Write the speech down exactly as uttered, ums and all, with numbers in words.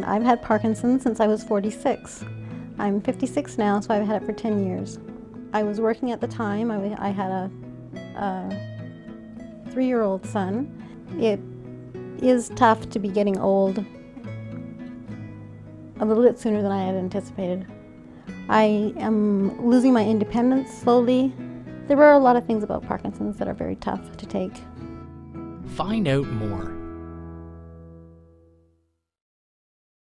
I've had Parkinson's since I was forty-six. I'm fifty-six now, so I've had it for ten years. I was working at the time. I, I had a, a three-year-old son. It is tough to be getting old a little bit sooner than I had anticipated. I am losing my independence slowly. There are a lot of things about Parkinson's that are very tough to take. Find out more